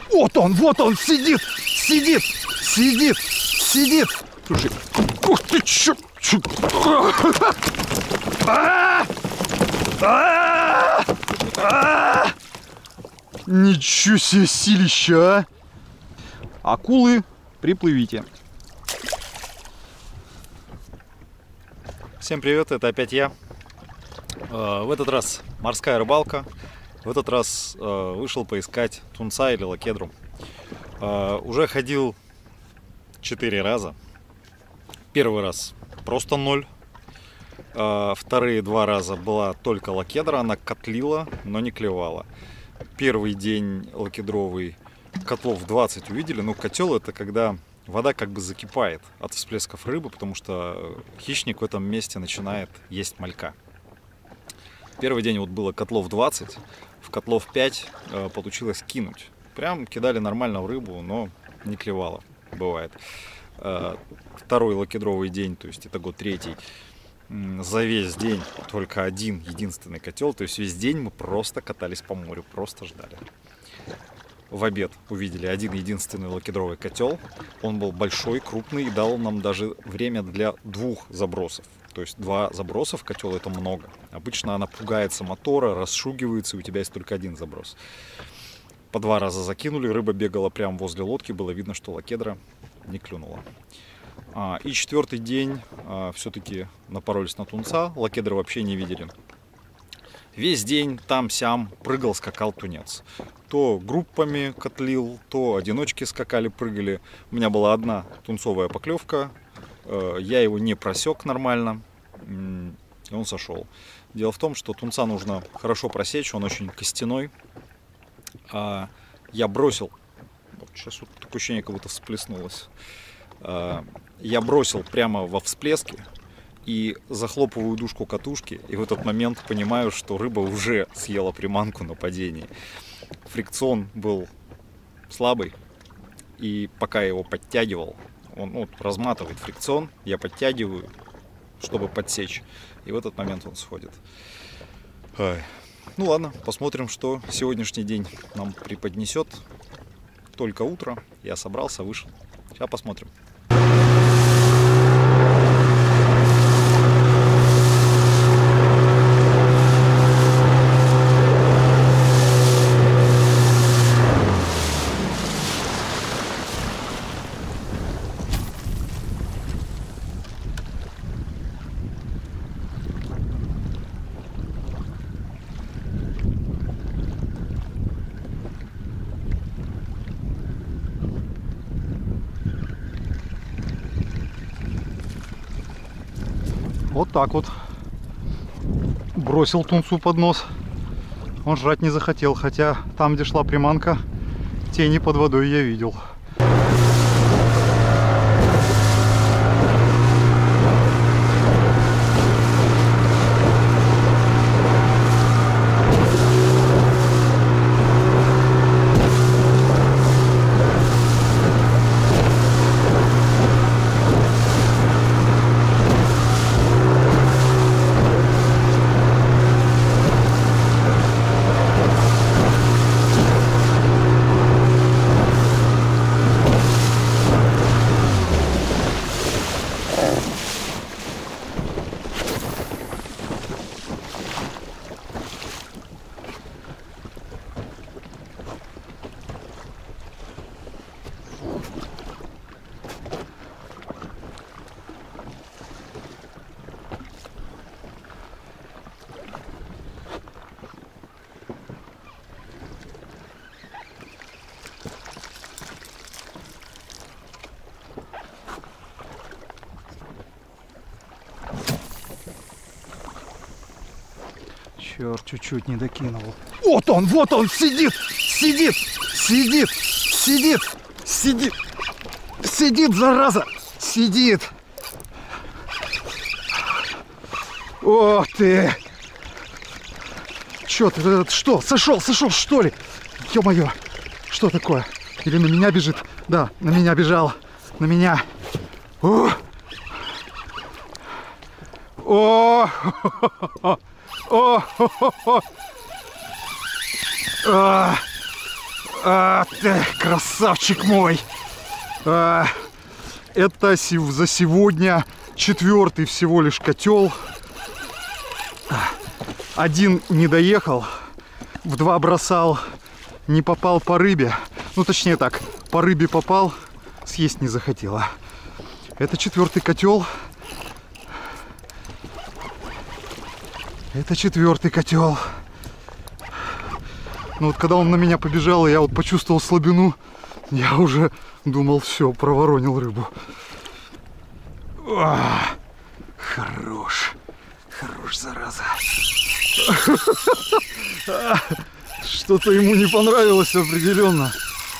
Вот он, сидит, сидит, сидит, сидит. Слушай, ух ты, чё? Ничего себе силища, а! Акулы, приплывите. Всем привет, это опять я. В этот раз морская рыбалка. В этот раз вышел поискать тунца или лакедру. Уже ходил 4 раза. Первый раз просто 0. Вторые 2 раза была только лакедра, она котлила, но не клевала. Первый день лакедровый котлов 20 увидели. Ну, котел — это когда вода как бы закипает от всплесков рыбы, потому что хищник в этом месте начинает есть малька. Первый день вот было котлов 20, в котлов 5 получилось кинуть. Прям кидали нормально в рыбу, но не клевало, бывает. Второй лакедровый день, то есть итого 3-й, за весь день только один единственный котел, то есть весь день мы просто катались по морю, просто ждали. В обед увидели один единственный лакедровый котел. Он был большой, крупный и дал нам даже время для 2 забросов. То есть 2 заброса в котел — это много. Обычно она пугается мотора, расшугивается, и у тебя есть только 1 заброс. По 2 раза закинули, рыба бегала прямо возле лодки, было видно, что лакедра не клюнула. И 4-й день все-таки напоролись на тунца, лакедры вообще не видели. Весь день там-сям прыгал, скакал тунец. То группами котлил, то одиночки скакали, прыгали. У меня была одна тунцовая поклевка. Я его не просек нормально, и он сошел. Дело в том, что тунца нужно хорошо просечь, он очень костяной. Я бросил, вот сейчас вот такое ощущение, как будто всплеснулось. Я бросил прямо во всплеске и захлопываю дужку катушки, и в этот момент понимаю, что рыба уже съела приманку на падении. Фрикцион был слабый, и пока я его подтягивал, он разматывает фрикцион, я подтягиваю, чтобы подсечь, и в этот момент он сходит. Ну ладно, посмотрим, что сегодняшний день нам преподнесет. Только утро, я собрался, вышел. Сейчас посмотрим. Вот так вот бросил тунцу под нос. Он жрать не захотел, хотя там, где шла приманка, тени под водой я видел. Черт, чуть-чуть не докинул. Вот он, сидит, сидит, сидит, сидит, сидит, сидит, зараза, сидит. Ох ты! Чё ты, что, сошел, что ли? Ё-моё, что такое? Или на меня бежит? Да, на меня бежал, на меня. О! О! О! Ты, красавчик мой! Это за сегодня 4-й всего лишь котел. 1 не доехал, в 2 бросал, не попал по рыбе. Ну, точнее так, по рыбе попал, съесть не захотела. Это 4-й котел. Это 4-й котел. Ну вот когда он на меня побежал, и я вот почувствовал слабину, я уже думал, все, проворонил рыбу. Хорош. Хорош, зараза. Что-то ему не понравилось определенно.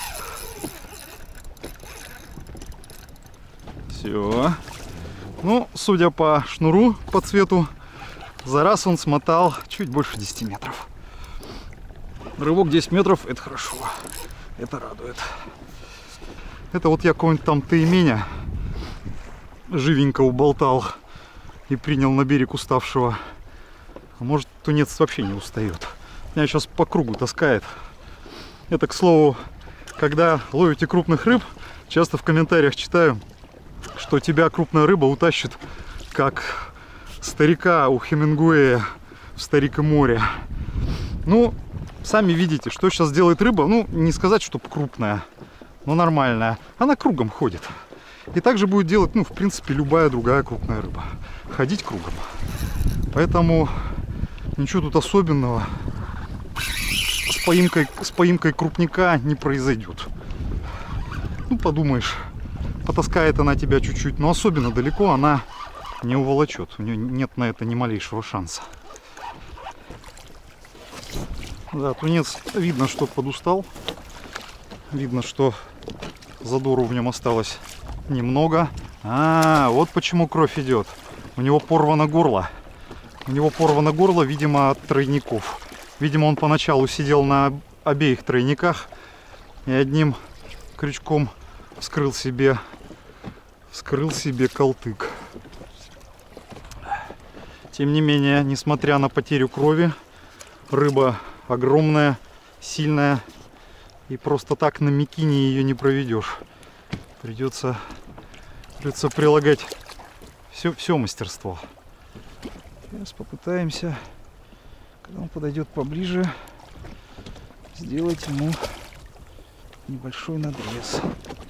Все. Ну, судя по шнуру, по цвету, за раз он смотал чуть больше 10 метров. Рывок 10 метров, это хорошо. Это радует. Это вот я какого-нибудь там тайменя живенько уболтал и принял на берег уставшего. А может, тунец вообще не устает. Меня сейчас по кругу таскает. Это, к слову, когда ловите крупных рыб, часто в комментариях читаю, что тебя крупная рыба утащит, как старика у Хемингуэя в «Старик и море». Ну, сами видите, что сейчас делает рыба. Ну, не сказать, что крупная, но нормальная. Она кругом ходит. И также будет делать, ну, в принципе, любая другая крупная рыба. Ходить кругом. Поэтому ничего тут особенного с поимкой крупника не произойдет. Ну, подумаешь, потаскает она тебя чуть-чуть, но особенно далеко она не уволочет. У нее нет на это ни малейшего шанса. Да, тунец видно, что подустал. Видно, что задору в нем осталось немного. Вот почему кровь идет. У него порвано горло. У него порвано горло, видимо, от тройников. Видимо, он поначалу сидел на обеих тройниках и одним крючком вскрыл себе колтык. Тем не менее, несмотря на потерю крови, рыба огромная, сильная, и просто так на мякине ее не проведешь. Придется прилагать все мастерство. Сейчас попытаемся, когда он подойдет поближе, сделать ему небольшой надрез.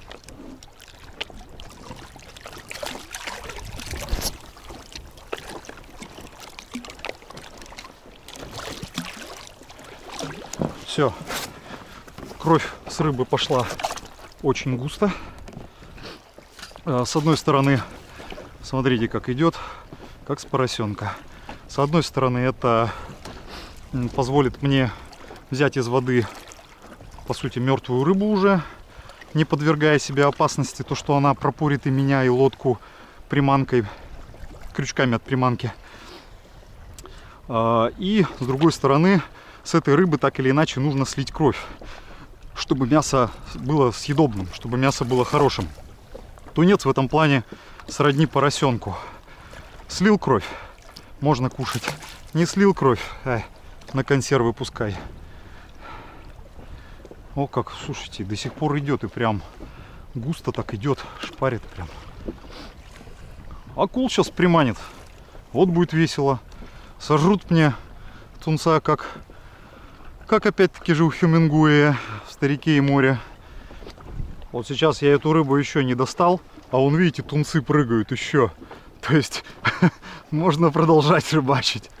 Все, кровь с рыбы пошла очень густо. С одной стороны, смотрите, как идет, как с поросенка. С одной стороны, это позволит мне взять из воды, по сути, мертвую рыбу уже, не подвергая себя опасности, то, что она пропорит и меня, и лодку приманкой, крючками от приманки. И с другой стороны, с этой рыбы так или иначе нужно слить кровь, чтобы мясо было съедобным, чтобы мясо было хорошим. Тунец в этом плане сродни поросенку. Слил кровь, можно кушать. Не слил кровь, на консервы пускай. О, как, слушайте, до сих пор идет и прям густо так идет, шпарит прям. Акул сейчас приманит. Вот будет весело. Сожрут мне тунца, как опять-таки же у Хемингуэя в «Старике и море». Вот сейчас я эту рыбу еще не достал, а вон, видите, тунцы прыгают еще. То есть можно продолжать рыбачить.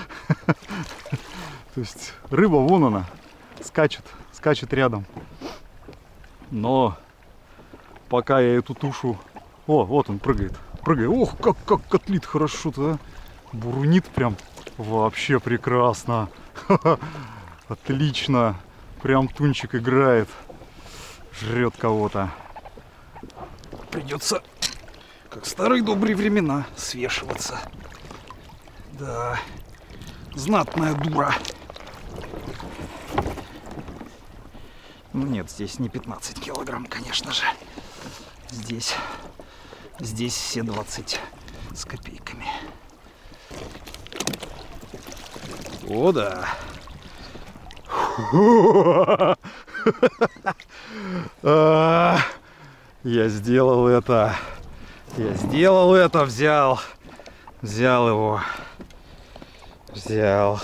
То есть рыба, вон она, скачет рядом. Но пока я эту тушу... О, вот он прыгает. Ох, как котлит хорошо-то, а. Бурунит прям. Вообще прекрасно. Отлично. Прям тунчик играет. Жрет кого-то. Придется, как в старые добрые времена, свешиваться. Да, знатная дура. Ну нет, здесь не 15 килограмм, конечно же. Здесь все 20 с копейками. О, да. Я сделал это. Я сделал это, взял его. Взял.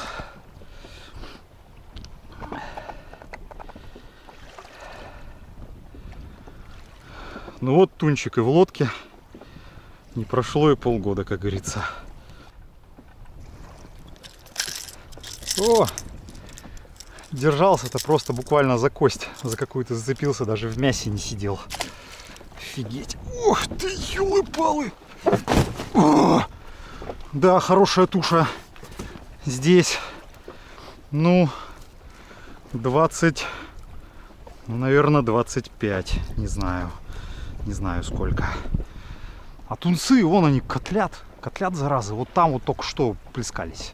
Ну вот тунчик и в лодке. Не прошло и полгода, как говорится. О! Держался-то просто буквально за кость. За какую-то зацепился, даже в мясе не сидел. Офигеть. Ох ты, ёлы-палы! Да, хорошая туша. Здесь, ну, 20, наверное, 25. Не знаю. Не знаю сколько. А тунцы, вон они, котлят. Котлят, заразы. Вот там вот только что плескались.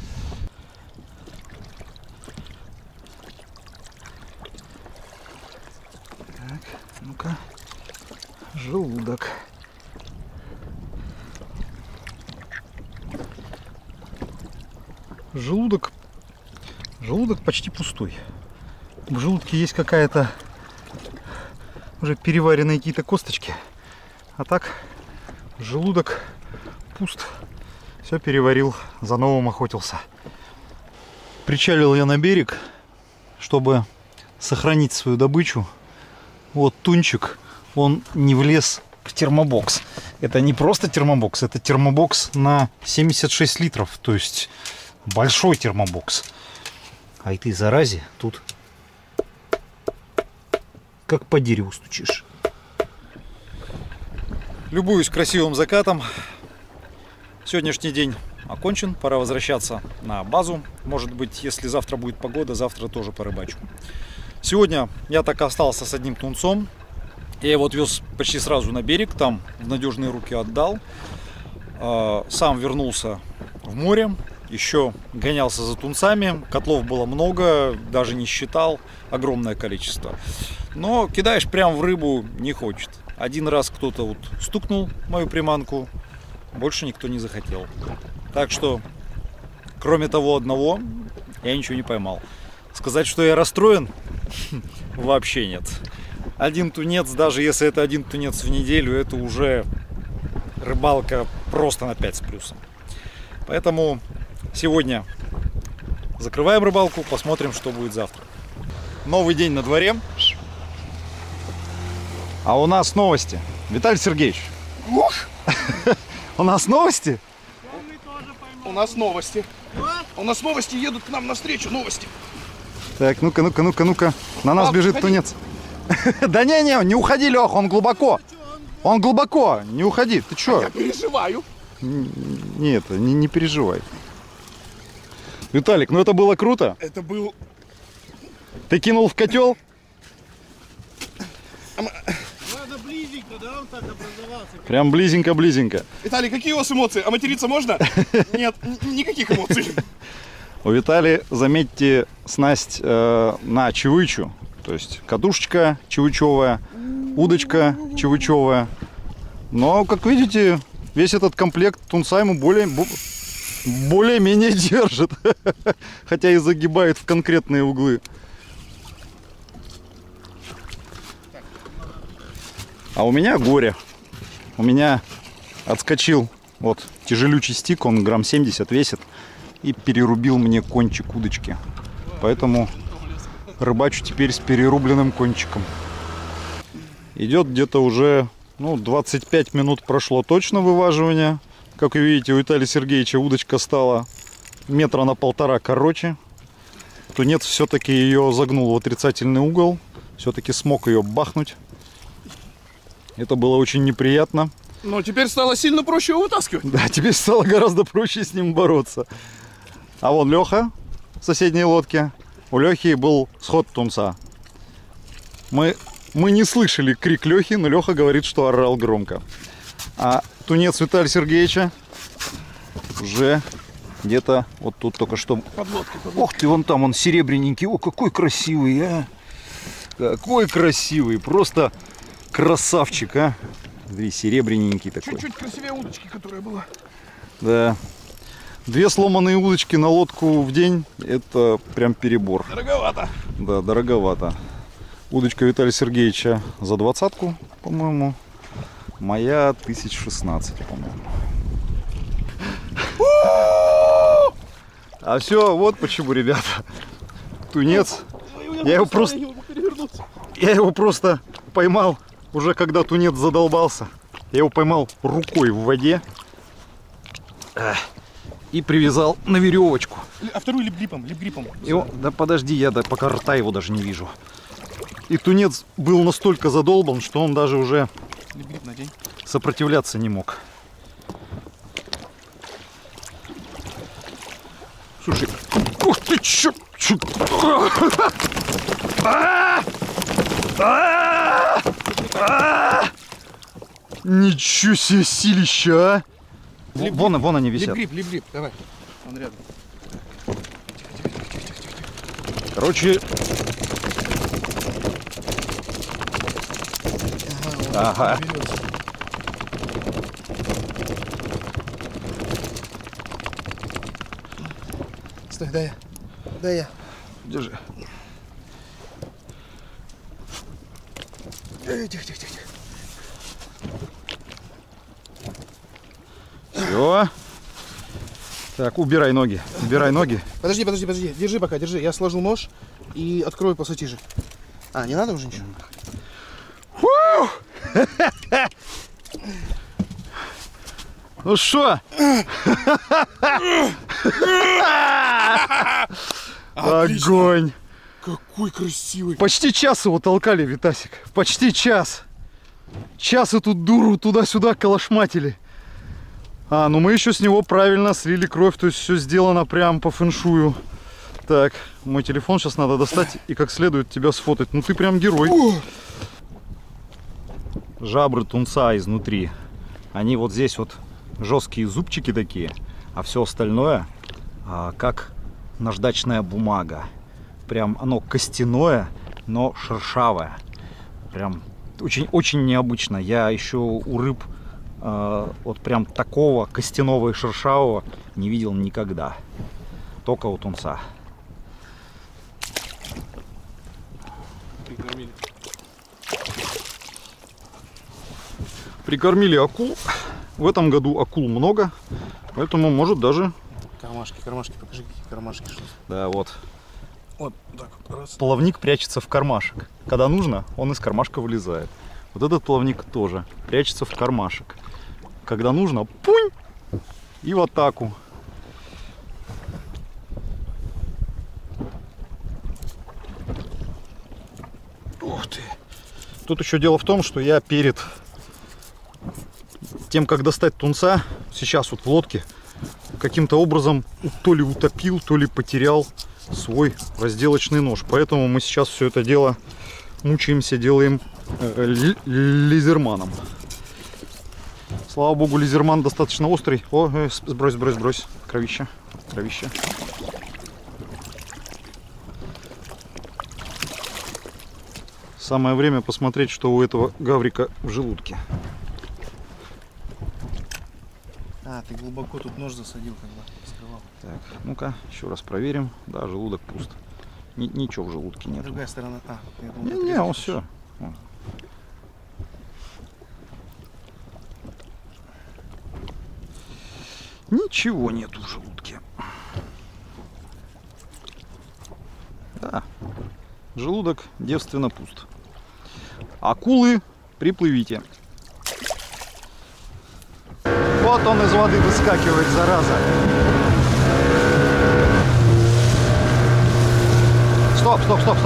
Так, ну-ка. Желудок. Желудок почти пустой. В желудке есть какая-то уже переваренные какие-то косточки. А так желудок пуст. Все переварил, за новым охотился. Причалил я на берег, чтобы сохранить свою добычу. Вот тунчик, он не влез в термобокс. Это не просто термобокс, это термобокс на 76 литров. То есть большой термобокс. А этой заразе тут как по дереву стучишь. Любуюсь красивым закатом. Сегодняшний день окончен. Пора возвращаться на базу. Может быть, если завтра будет погода, завтра тоже порыбачу. Сегодня я так остался с одним тунцом. Я его отвез почти сразу на берег. Там в надежные руки отдал. Сам вернулся в море. Еще гонялся за тунцами. Котлов было много, даже не считал. Огромное количество. Но кидаешь прям в рыбу не хочет. Один раз кто-то вот стукнул мою приманку. Больше никто не захотел. Так что, кроме того одного, я ничего не поймал. Сказать, что я расстроен? Вообще нет. Один тунец, даже если это один тунец в неделю, это уже рыбалка просто на 5 с плюсом. Поэтому сегодня закрываем рыбалку, посмотрим, что будет завтра. Новый день на дворе. А у нас новости. Виталий Сергеевич. Ох! У нас новости? У нас новости. У нас новости, едут к нам навстречу, новости. Так, ну-ка. На нас бежит тунец. Да не уходи, Лех, он глубоко. Он глубоко, не уходи. Ты чё? Я переживаю. Нет, не переживай. Виталик, ну это было круто. Это был... Ты кинул в котел? Надо близенько, да, он так образовался. Прям близенько. Виталий, какие у вас эмоции? А материться можно? Нет, никаких эмоций. У Виталия, заметьте, снасть на чевычу. То есть катушечка чевычевая, удочка чевычевая. Но, как видите, весь этот комплект тунца ему более-менее держит. Хотя и загибает в конкретные углы. А у меня горе. У меня отскочил вот тяжелючий стик, он грамм 70 весит. И перерубил мне кончик удочки. Поэтому рыбачу теперь с перерубленным кончиком. Идет где-то уже 25 минут прошло точно вываживания. Как вы видите, у Виталия Сергеевича удочка стала метра на 1,5 короче. Тунец все-таки ее загнул в отрицательный угол. Все-таки смог ее бахнуть. Это было очень неприятно. Но теперь стало сильно проще его вытаскивать. Да, теперь стало гораздо проще с ним бороться. А вон Леха в соседней лодке. У Лехи был сход тунца. Мы не слышали крик Лехи, но Леха говорит, что орал громко. А тунец Виталия Сергеевича уже где-то вот тут только что. Подлодка. Ох ты, вон там он серебряненький. О, какой красивый, а! Какой красивый, просто красавчик, а! Смотри, серебряненький такой. Чуть-чуть красивее удочки, которая была. Да. 2 сломанные удочки на лодку в день — это прям перебор. Дороговато. Да, дороговато. Удочка Виталия Сергеевича за 20-ку, по-моему. Моя 1016, по-моему. А все, вот почему, ребята. Тунец. Я его просто поймал, уже когда тунец задолбался. Я его поймал рукой в воде и привязал на веревочку. А вторую лип-гриппом, лип-гриппом. Да подожди, я пока рта его даже не вижу. И тунец был настолько задолбан, что он даже уже сопротивляться не мог. Слушай, ух ты, чё? Ничего себе силища, а! Вон они висят. Лип-грип, давай. Он рядом. Короче... Ага. Стой, дай я. Держи. Тихо. Все. Так, убирай ноги. Подожди. Держи пока. Я сложу нож и открою пассатижи. А, не надо уже ничего? Ну что? Огонь! Какой красивый! Почти час его толкали, Витасик. Почти час. Час эту дуру туда-сюда калашматили. Ну мы еще с него правильно слили кровь, то есть все сделано прям по фэншую. Так, мой телефон сейчас надо достать и как следует тебя сфотать. Ну ты прям герой. Жабры тунца изнутри. Они вот здесь вот жесткие зубчики такие, а все остальное как наждачная бумага. Прям оно костяное, но шершавое. Прям очень необычно. Я еще у рыб вот прям такого костяного и шершавого не видел никогда. Только у тунца. Прикормили акул. В этом году акул много, поэтому может даже... Кармашки, покажи, какие кармашки. Да, вот. Вот так вот. Раз. Плавник прячется в кармашек. Когда нужно, он из кармашка вылезает. Вот этот плавник тоже прячется в кармашек. Когда нужно, пунь! И в атаку. Ух ты! Тут еще дело в том, что я перед тем, как достать тунца, сейчас вот в лодке, каким-то образом то ли утопил, то ли потерял свой разделочный нож. Поэтому мы сейчас все это дело мучаемся, делаем лизерманом. Слава богу, лизерман достаточно острый. О, сбрось. Кровища. Самое время посмотреть, что у этого гаврика в желудке. Ты глубоко тут нож засадил, когда скрывал. Так, ну-ка, еще раз проверим. Да, желудок пуст. Ничего в желудке нет. Другая сторона. Не, он все. Ничего нету в желудке. Да, желудок девственно пуст. Акулы, приплывите. Вот он из воды выскакивает, зараза. Стоп.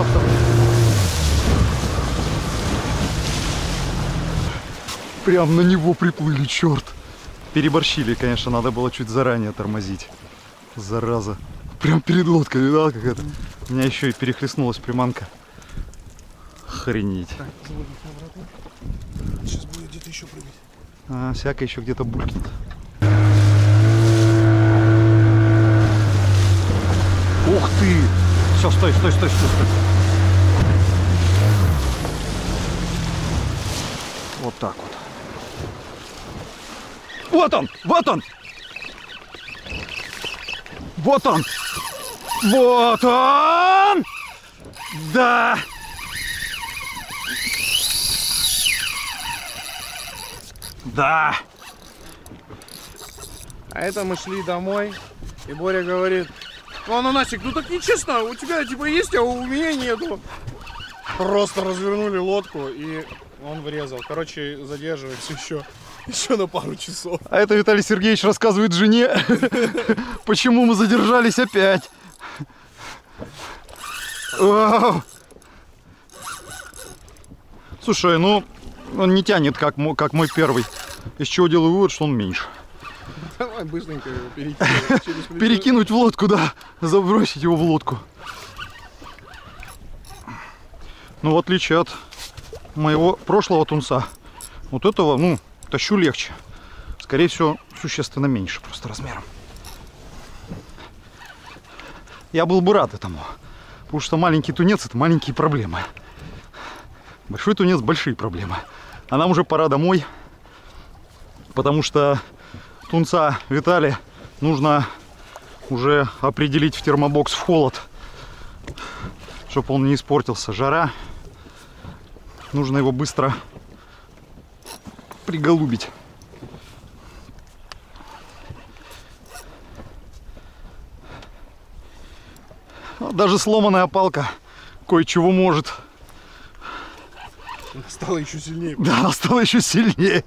Прям на него приплыли, черт. Переборщили, конечно, надо было чуть заранее тормозить. Зараза. Прям перед лодкой, видал, как это? У меня еще и перехлестнулась приманка. Охренеть. Так, заводим обратно. Сейчас будет где-то еще прыгать. Всякое еще где-то булькнет. Ух ты! Все, стой. Вот так вот. Вот он! Да! Да. А это мы шли домой, и Боря говорит: ну, ананасик, ну так нечестно, у тебя типа есть, а у меня нету. Просто развернули лодку, и он врезал. Короче, задерживается еще на пару часов. А это Виталий Сергеевич рассказывает жене, почему мы задержались опять. Вау. Слушай, ну он не тянет, как мой первый. Из чего делаю вывод, что он меньше. Давай быстренько его перекинуть через плечо. Перекинуть в лодку, да. Забросить его в лодку. Ну, в отличие от моего прошлого тунца, вот этого, ну, тащу легче. Скорее всего, существенно меньше просто размером. Я был бы рад этому. Потому что маленький тунец — это маленькие проблемы. Большой тунец — большие проблемы. А нам уже пора домой. Потому что тунца Виталия нужно уже определить в термобокс в холод, чтобы он не испортился. Жара. Нужно его быстро приголубить. Даже сломанная палка кое-чего может. Стало еще сильнее. Да, стало еще сильнее.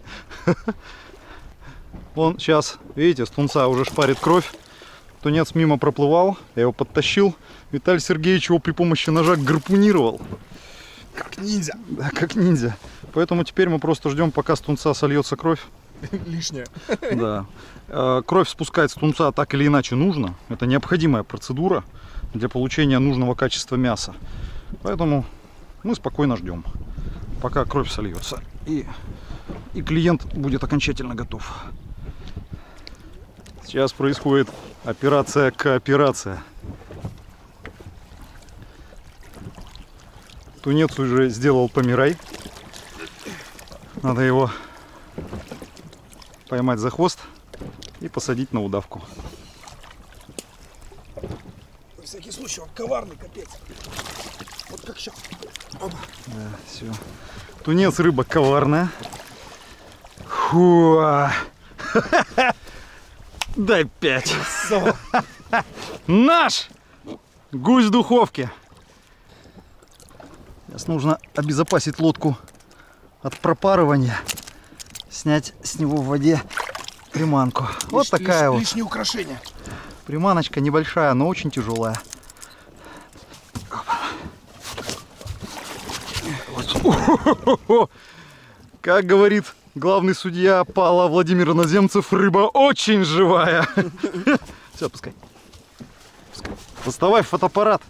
Вон сейчас, видите, с тунца уже шпарит кровь. Тунец мимо проплывал, я его подтащил. Виталий Сергеевич его при помощи ножа гарпунировал. Как ниндзя. Да, как ниндзя. Поэтому теперь мы просто ждем, пока с тунца сольется кровь. Лишняя. Да. Кровь спускать с тунца так или иначе нужно. Это необходимая процедура для получения нужного качества мяса. Поэтому мы спокойно ждем, пока кровь сольется. И клиент будет окончательно готов. Сейчас происходит операция-кооперация. Тунец уже сделал помирай. Надо его поймать за хвост и посадить на удавку. На всякий случай, он коварный, капец. Вот как сейчас. Да, все. Тунец рыба коварная. Фу. Дай 5. Наш гусь в духовке. Сейчас нужно обезопасить лодку от пропарывания. Снять с него в воде приманку. Вот такая вот. Лишние украшения. Приманочка небольшая, но очень тяжелая. Как говорит главный судья Павла Владимир Иноземцев, рыба очень живая. Все, пускай. Доставай фотоаппарат.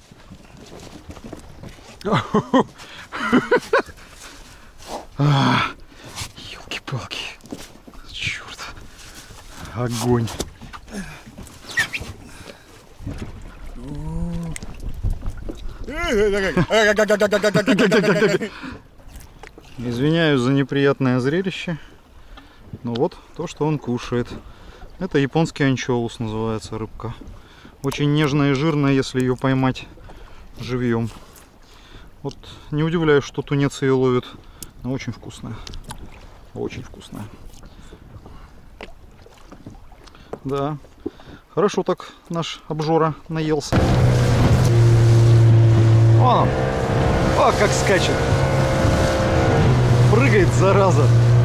Ёлки-палки. Черт. Огонь. Извиняюсь за неприятное зрелище. Но вот то, что он кушает. Это японский анчоус называется, рыбка. Очень нежная и жирная, если ее поймать живьем. Вот не удивляюсь, что тунец ее ловит. Но очень вкусная. Очень вкусная. Да. Хорошо так наш обжора наелся. Вон он. О, как скачет. Прыгает, зараза.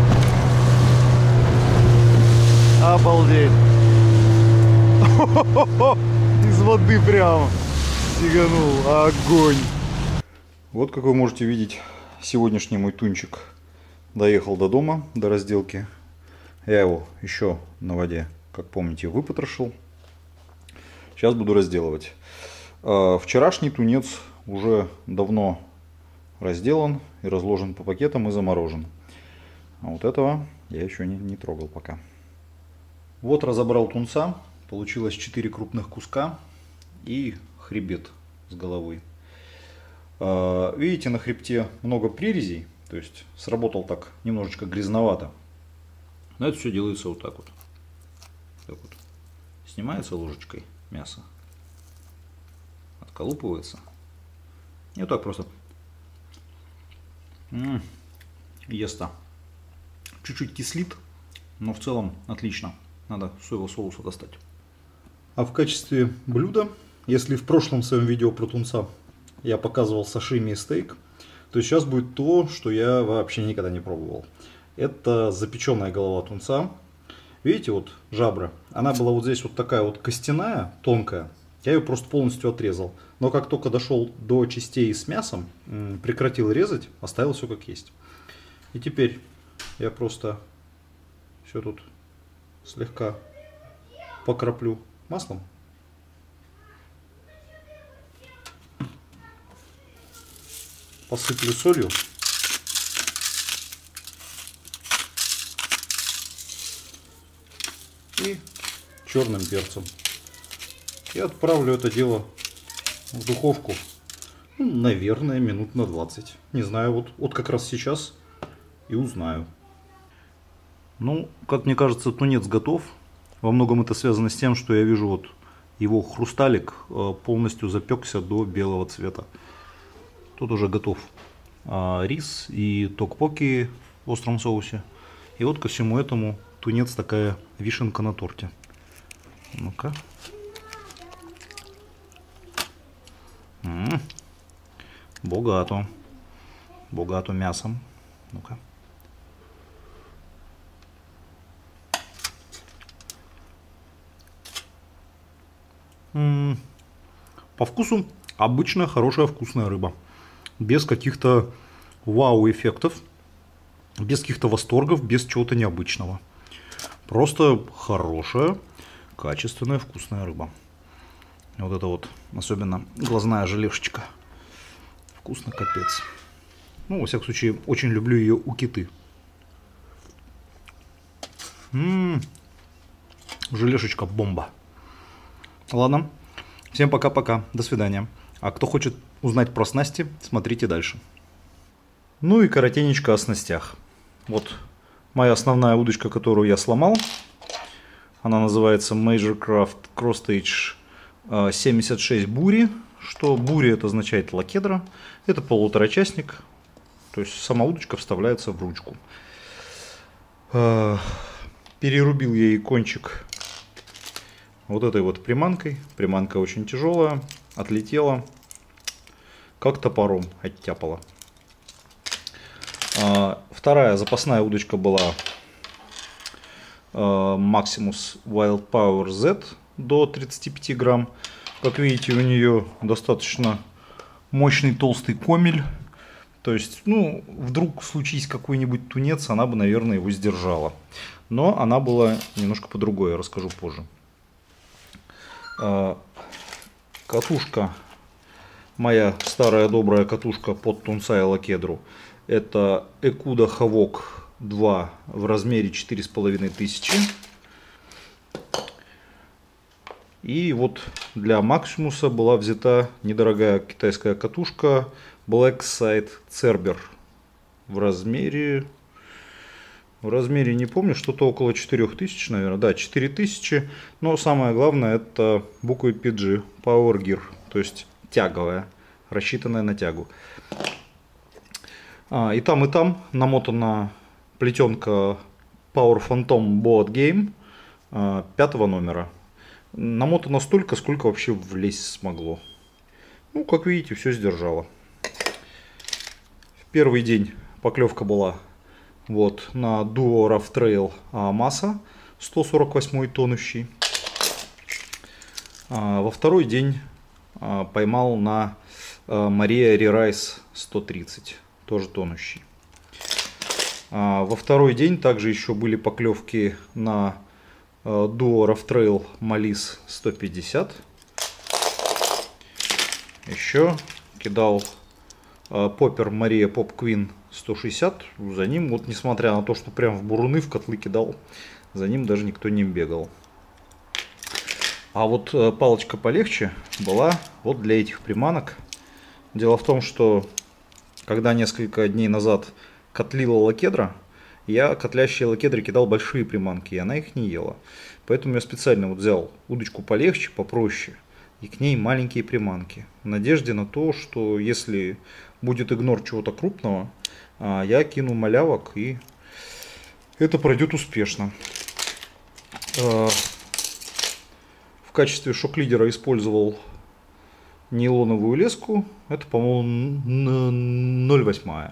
Обалдеть. Из воды прям сиганул. Огонь. Вот как вы можете видеть, сегодняшний мой тунчик доехал до дома, до разделки. Я его еще на воде, как помните, выпотрошил. Сейчас буду разделывать. Вчерашний тунец уже давно разделан и разложен по пакетам и заморожен. А вот этого я еще не трогал пока. Вот разобрал тунца. Получилось 4 крупных куска и хребет с головой. Видите, на хребте много прирезей. То есть сработал так немножечко грязновато. Но это все делается вот так вот. Так вот. Снимается ложечкой мясо. Отколупывается. И вот так просто еста. Чуть-чуть кислит Но в целом отлично. Надо соевого соуса достать. А в качестве блюда, если в прошлом своем видео про тунца я показывал сашими и стейк, то сейчас будет то, что я вообще никогда не пробовал. Это запеченная голова тунца. Видите, вот жабра, она была вот здесь вот такая вот костяная, тонкая. Я ее просто полностью отрезал. Но как только дошел до частей с мясом, прекратил резать, оставил все как есть. И теперь я просто все тут слегка покраплю маслом. Посыплю солью. И черным перцем. И отправлю это дело в духовку, ну, наверное, минут на 20. Не знаю, вот как раз сейчас и узнаю. Ну, как мне кажется, тунец готов. Во многом это связано с тем, что я вижу вот его хрусталик полностью запекся до белого цвета. Тут уже готов рис и токпоки в остром соусе. И вот ко всему этому тунец такая вишенка на торте. Ну-ка. Богато. Богато мясом. Ну-ка. По вкусу обычная хорошая вкусная рыба. Без каких-то вау-эффектов. Без каких-то восторгов, без чего-то необычного. Просто хорошая, качественная, вкусная рыба. Вот это вот, особенно глазная желешечка. Вкусно капец. Ну, во всяком случае, очень люблю ее у киты. Желешечка бомба. Ладно, всем пока-пока, до свидания. А кто хочет узнать про снасти, смотрите дальше. Ну и коротенечко о снастях. Вот моя основная удочка, которую я сломал. Она называется Major Craft Crossstage 76 бури. Что бури это означает лакедра. Это полуторачастник. То есть сама удочка вставляется в ручку. Перерубил я ей кончик вот этой вот приманкой. Приманка очень тяжелая. Отлетела. Как топором оттяпала. Вторая запасная удочка была Maximus Wild Power Z до 35 грамм. Как видите, у нее достаточно мощный толстый комель. То есть, ну, вдруг случись какой-нибудь тунец, она бы, наверное, его сдержала. Но она была немножко по-другой, я расскажу позже. Катушка, моя старая добрая катушка под тунца и лакедру. Это Ekuda Havok 2 в размере 4500. И вот для Максимуса была взята недорогая китайская катушка Black Side Cerber в размере не помню, что-то около 4000, наверное. Да, 4000. Но самое главное, это буквы PG, Power Gear, то есть тяговая, рассчитанная на тягу. И там намотана плетенка Power Phantom Boat Game 5 номера. Намотано столько, сколько вообще влезть смогло. Ну, как видите, все сдержало. В первый день поклевка была вот на Duo Rough Trail Massa 148 тонущий. Во второй день поймал на Maria Re-Rise 130. Тоже тонущий. Во второй день также еще были поклевки на Duo Rough Trail Malise 150. Еще кидал поппер Maria Pop Queen 160. За ним, вот несмотря на то, что прям в буруны, в котлы кидал, за ним даже никто не бегал. А вот палочка полегче была вот для этих приманок. Дело в том, что когда несколько дней назад котлила лакедра, я котлящие лакедры кидал большие приманки, и она их не ела. Поэтому я специально вот взял удочку полегче, попроще, и к ней маленькие приманки. В надежде на то, что если будет игнор чего-то крупного, я кину малявок, и это пройдет успешно. В качестве шок-лидера использовал нейлоновую леску. Это, по-моему, 0,8.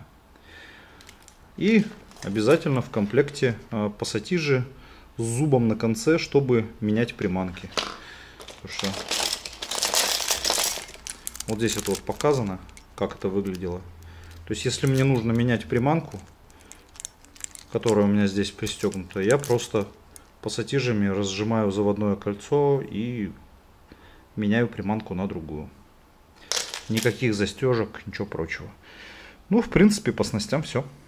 И обязательно в комплекте пассатижи с зубом на конце, чтобы менять приманки. Потому что вот здесь это вот показано, как это выглядело. То есть, если мне нужно менять приманку, которая у меня здесь пристегнута, я просто пассатижами разжимаю заводное кольцо и меняю приманку на другую. Никаких застежек, ничего прочего. Ну, в принципе, по снастям все.